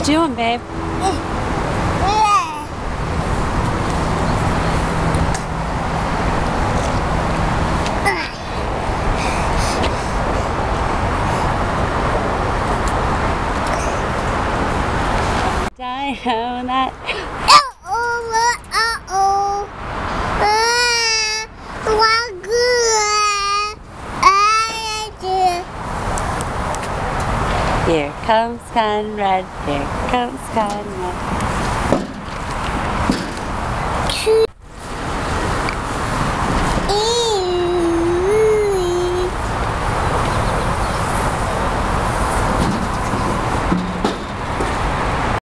you doing, babe? Dino, that. Here comes Conrad, here comes Conrad.